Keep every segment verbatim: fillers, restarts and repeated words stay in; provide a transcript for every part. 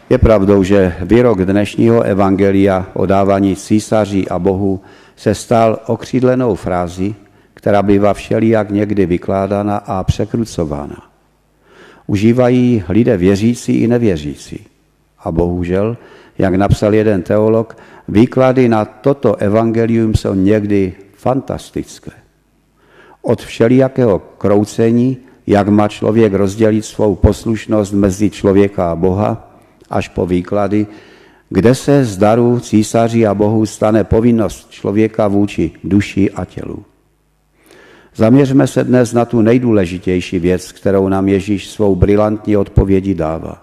Je pravdou, že výrok dnešního evangelia o dávání císaři a Bohu se stal okřídlenou frází, která bývá všelijak někdy vykládána a překrucována. Užívají lidé věřící i nevěřící. A bohužel, jak napsal jeden teolog, výklady na toto evangelium jsou někdy fantastické. Od všelijakého kroucení, jak má člověk rozdělit svou poslušnost mezi člověka a Boha, až po výklady, kde se z darů císaři a Bohu stane povinnost člověka vůči duši a tělu. Zaměřme se dnes na tu nejdůležitější věc, kterou nám Ježíš svou brilantní odpovědí dává.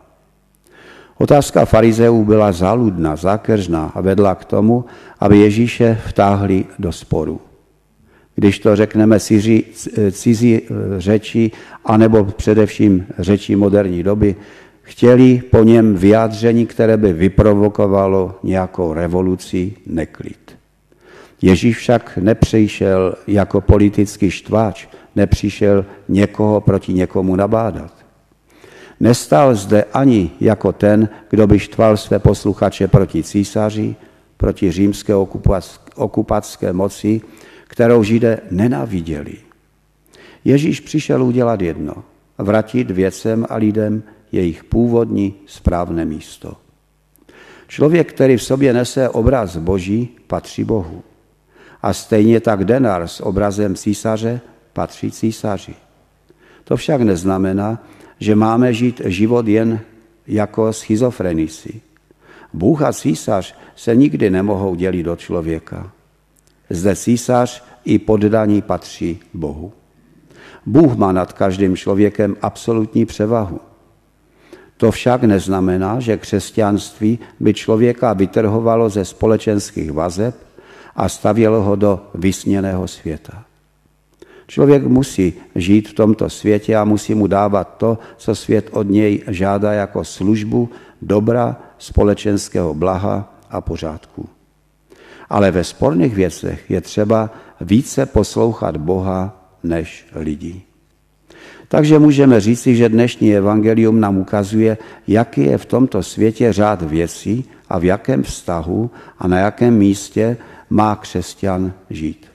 Otázka farizeů byla záludná, zákeřná a vedla k tomu, aby Ježíše vtáhli do sporu. Když to řekneme cizí, cizí řeči, anebo především řeči moderní doby, chtěli po něm vyjádření, které by vyprovokovalo nějakou revoluci, neklid. Ježíš však nepřišel jako politický štváč, nepřišel někoho proti někomu nabádat. Nestál zde ani jako ten, kdo by štval své posluchače proti císaři, proti římské okupatské moci, kterou Židé nenáviděli. Ježíš přišel udělat jedno, vrátit věcem a lidem jejich původní správné místo. Člověk, který v sobě nese obraz Boží, patří Bohu. A stejně tak denár s obrazem císaře patří císaři. To však neznamená, že máme žít život jen jako schizofrenici. Bůh a císař se nikdy nemohou dělit od člověka. Zde císař i poddaní patří Bohu. Bůh má nad každým člověkem absolutní převahu. To však neznamená, že křesťanství by člověka vytrhovalo ze společenských vazeb a stavělo ho do vysněného světa. Člověk musí žít v tomto světě a musí mu dávat to, co svět od něj žádá jako službu, dobra, společenského blaha a pořádku. Ale ve sporných věcech je třeba více poslouchat Boha než lidí. Takže můžeme říci, že dnešní evangelium nám ukazuje, jaký je v tomto světě řád věcí a v jakém vztahu a na jakém místě má křesťan žít.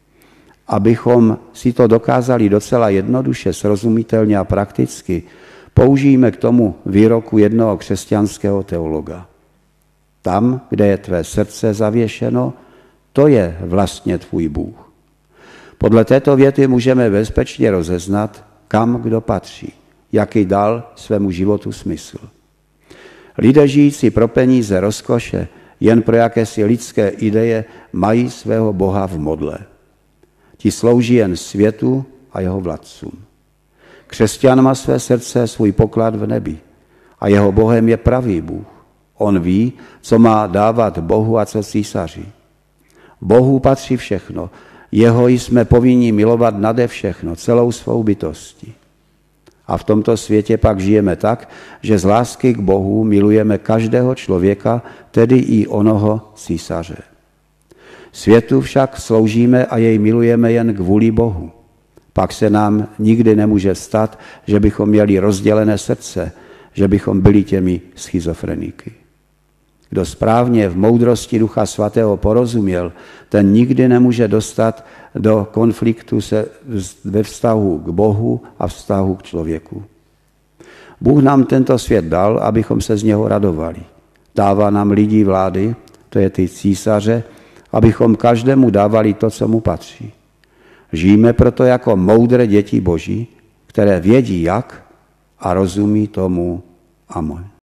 Abychom si to dokázali docela jednoduše, srozumitelně a prakticky, použijeme k tomu výroku jednoho křesťanského teologa. Tam, kde je tvé srdce zavěšeno, to je vlastně tvůj Bůh. Podle této věty můžeme bezpečně rozeznat, kam kdo patří, jaký dal svému životu smysl. Lidé žijící pro peníze, rozkoše, jen pro jakési lidské ideje, mají svého Boha v modle. Ti slouží jen světu a jeho vládcům. Křesťan má své srdce, svůj poklad v nebi a jeho Bohem je pravý Bůh. On ví, co má dávat Bohu a co císaři. Bohu patří všechno, jeho jsme povinni milovat nade všechno, celou svou bytostí. A v tomto světě pak žijeme tak, že z lásky k Bohu milujeme každého člověka, tedy i onoho císaře. Světu však sloužíme a jej milujeme jen kvůli Bohu. Pak se nám nikdy nemůže stát, že bychom měli rozdělené srdce, že bychom byli těmi schizofreniky. Kdo správně v moudrosti Ducha Svatého porozuměl, ten nikdy nemůže dostat do konfliktu se ve vztahu k Bohu a vztahu k člověku. Bůh nám tento svět dal, abychom se z něho radovali. Dává nám lidi vlády, to je ty císaře, abychom každému dávali to, co mu patří. Žijeme proto jako moudré děti Boží, které vědí jak a rozumí tomu. Amen.